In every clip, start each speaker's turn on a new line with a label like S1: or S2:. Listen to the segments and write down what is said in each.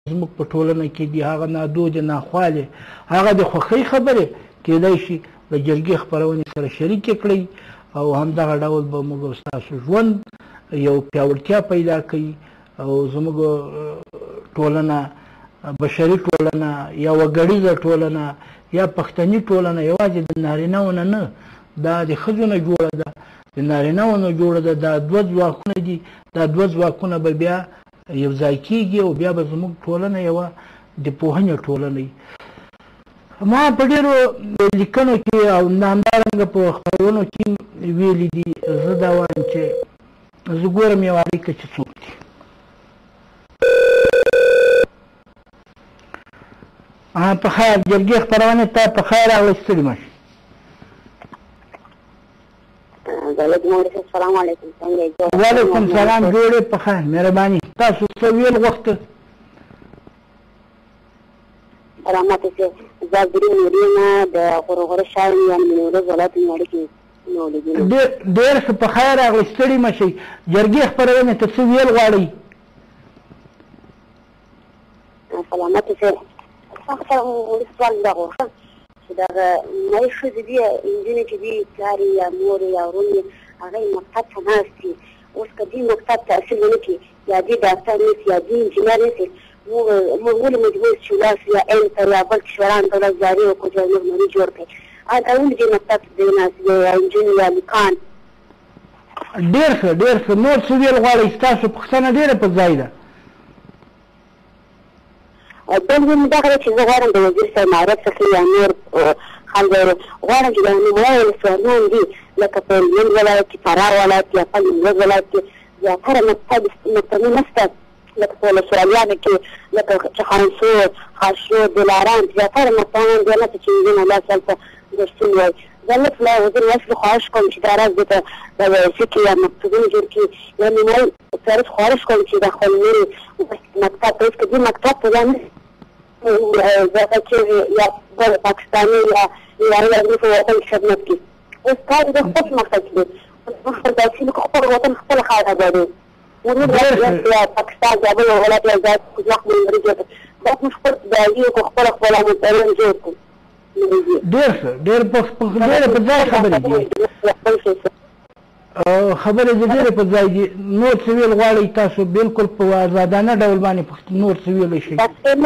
S1: زموږ په ټولنه کې دي هغه نادودې ناخوالې هغه د خوښۍ خبرې کېدای شي د جرګې خپرونې سره شریکې کړئ او همدغه ډول به موږ ستاسو ژوند یو پیاوړتیا پیدا کوي او زموږ ټولنه بشري ټولنه یا وګړیزه ټولنه یا پښتني ټولنه یوازې د نارینه‌ونه نه دا د ښځو نه جوړه ده د نارینه‌و نه جوړه ده دا دوه ځواکونه دي دا دوه ځواکونه به بیا یو ځای کېږي او بیا به زموږ ټولنه یوه د پوهنې ټولنه وي ما په ډېرو لیکنو کې او همدارنګه په خپرونو کې ویلي دي زه دا وایم چې زه ګورم یو اړیکه چې څوک دي په خیر جرګې خپرونې ته په خیر راغلی ستړي مه شئ
S2: السلام علیکم
S1: وعلیکم سلام جوړې په خیر مهرباني تاسو څه ویل غوښته
S2: رحمت سے زابری نورینا د غرغره شاعر یعنی نورز ولایت نړۍ کې
S1: ډېر ښه په خیر راغلی ستړي مه شئ جرګې خپرونې ته څه ویل غواړئ
S2: سلامت سے سوال دا غوښتم چې دغه نوې ښځې دي نجونې چې دي پلار یا مور یا ورور هغه مکتب ته ناست دي اوس که دوی مکتب تحصیل ونه کړي یا دوی ډاکټر نیسي یا دوی انجینر نیسي موږ ولې مجبور چې ولاړ شو یا علم ته یا بل کشوران دولت جاري وکړو چې نورمالي جوړ کړي دا ولې دې مکتب ته دی ناست دی یا نجونې یا لیکان
S1: ډېر ښه ډېر ښه نور څه ویل غواړئ ستاسو پوښتنه ډېره په ځای ده
S2: بل هم دغه چې زه غواړم د وزیر صاحب معرف څخه یا نور خلک غواړم چې د نوموړی ولسوالیان دي لکه په هلمند ولایت کې فراه ولایت یا په نیمروز ولایت کې زیاتره مکتبونه نشته لکه په ولسوالیانو کې لکه چخانسور خاشرود دلارام زیاتره مکتبونه دي هلته چې نجونې الله هلته درسونه وایي زه لږ له وزیر وصل خواهش کوم چې دا راز دې ته د ویسې کې یا مکتبونه جوړ کړي یا نوموړی سرت خواهش کوم چې د خپل لورې مکتب ته اوس که دې مکتب ته دا نه زیاته کېږي یا بل پاکستاني یا ایراني په وطن کې خدمت کوي اوس کار د خپل مقصد کې دی موږ خپل داسې لکه خپل وطن خپله خاوره غواړو ونور یا پاکستان یا بل ولایت یا ځای کوزاخ ملګري جوړ کړو باید موږ خپل ځایي کړو خپله متعلم جوړ کړو
S1: ډېر ښه ډېر ډېرې په ځای خبرې دي خبرې د ډېرې په ځای دي نور څه ویل غواړئ تاسو بالکل په آزادانه ډول باندې نور څه ویلی شئ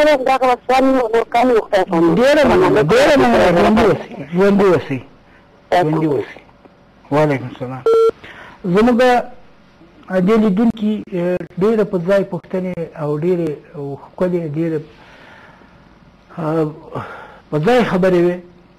S1: ډېره مننه ډېره مننه ژوندي اوسئ ژوندي اوسئ وعلیکم السلام زموږ دې لیدونکي ډېره په ځای پوښتنې او ډېرې ښکلې ډېرې په ځای خبرې وې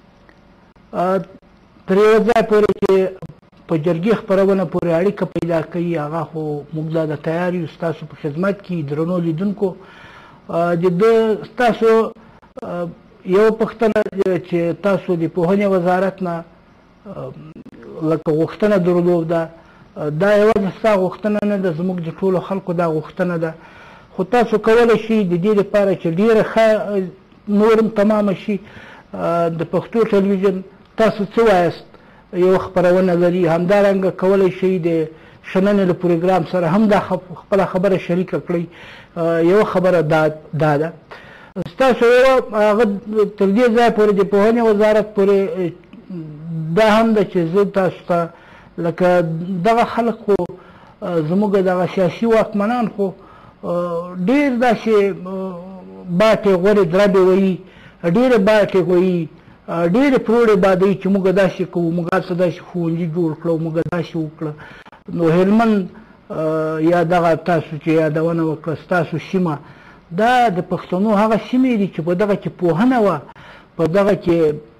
S1: تر یوه ځای پورې چې په جرګې خپرونه پورې اړیکه پیدا کوي هغه خو موږ دا د تیار یو ستاسو په خدمت کې درنو لیدونکو د ده ستاسو یوه پوښتنه چې تاسو د پوهنې وزارت نه لکه غوښتنه درلوده دا یوازې ستا غوښتنه نه ده زموږ د ټولو خلکو دا غوښتنه ده خو تاسو کولی شئ د دې لپاره چې ډېره ښه نورم تمامه شي د پښتو ټلویزیون تاسو څه وایاست یو خپرونه لري همدارنګه کولی شئ د شننې له پروګرام سره هم دا خپله خبره شریکه کړئ یوه خبره دا ده ستاسو یوه هغه تر دې ځای پورې د پوهنې وزارت پورې دا هم ده چې زه تاسو ته لکه دغه خلک خو زموږ دغه سیاسي واکمنان خو ډېر داسې باټې غورې دربې وایي ډېرې باټې وایي ډېرې پروړې بادوي چې موږ داسې کوو موږ هلته داسې ښوونځي جوړ کړو موږ داسې وکړه نو هلمند یا دغه تاسو چې یادونه وکړه ستاسو سیمه دا د پښتنو هغه سیمې دي چې په دغه کې پوهنه وه په دغه کې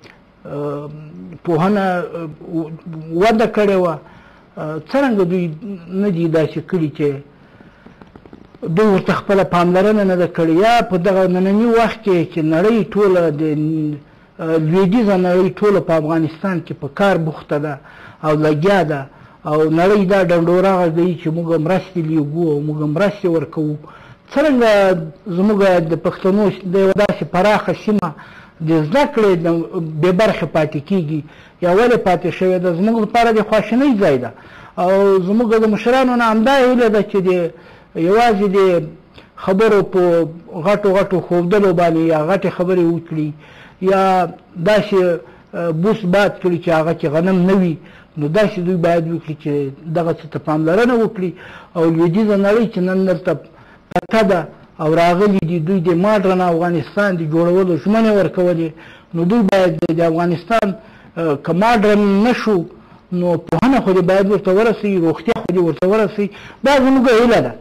S1: پوهنه وده کړې وه څرنګه دوی نه دي داسې کړي چې دوی ورته خپله پاملرنه نه ده کړې یا په دغه ننني وخت کې چې نړۍ ټوله د لویدیځه نړۍ ټوله په افغانستان کې په کار بوخته ده او لګیا ده او نړۍ دا ډنډوره غږوي چې موږ مرستې لیږو او موږ مرستې ورکوو څرنګه زموږ د پښتنو د یوه داسې پراخه سیمه د زده کړې بې برخې پاتې کېږي یا ولې پاتې شوې ده زموږ لپاره د خواشینۍ ځای ده او زموږ د مشرانو نه همدا هیله ده چې د یوازې د خبرو په غټو غټو ښودلو باندې یا غټې خبرې وکړي یا داسې بوس باد کړي چې هغه کې غنم نه وي، نو داسې دوی باید وکړي چې دغه څه ته پاملرنه وکړي. او لویدیځه نړۍ چې نن درته پته ده او راغلي دي، دوی د ماډرن افغانستان د جوړولو ژمنې ورکولې، نو دوی باید د افغانستان که ماډرن نه شو نو پوهنه خو دې باید ورته ورسوي، روغتیا خو دې ورته ورسوي. دا زموږ هیله ده.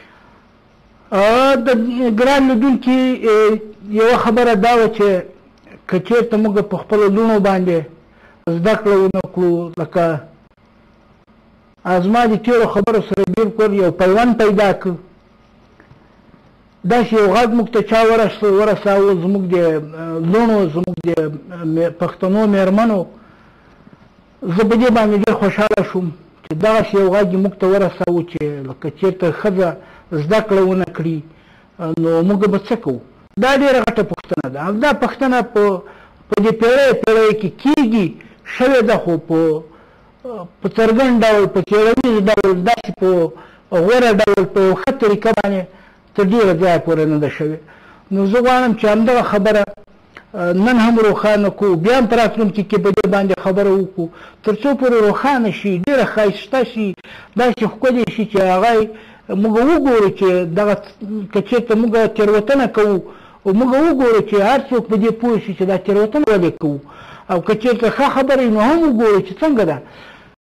S1: د ګران لیدونکي یوه خبره دا وه چې که چېرته موږ په خپلو لوڼو باندې زده کړه ونه کړو، لکه زما د تېرو خبرو سره بلکل یو پیوند پیدا کړو، داسې یو غږ موږ ته چا ورساوه، زموږ د لوڼو، زموږ د پښتنو مېرمنو. زه په دې باندې ډېر خوشحاله شوم چې دغسې یو غږ یې موږ ته ورساوه چې لکه چېرته ښځه زده کړه ونه کړي نو موږ به څه کوو. دا ډېره غټه پوښتنه ده. دا پوښتنه په دې پیړیو کې کېږي، شوې ده، خو په څرګند ډول، په څېړنیز ډول، داسې په غوره ډول، په یو ښه طریقه باندې تر ډېره ځایه پورې نه ده شوې. نو زه غواړم چې همدغه خبره نن هم روښانه کړو، بیا هم په راتلونکي کې په دې باندې خبره وکړو، تر څو پورې روښانه شي، ډېره ښایسته شي، داسې ښکلې شي چې هغه موږ وګورو چې دغه که چېرته موږ تېروتنه کوو، او موږ وګورو چې هر څوک په دې پوه شي چې دا تېروتنه ولې کوو، او که چېرته ښه خبره وي نو هم وګورو چې څنګه ده.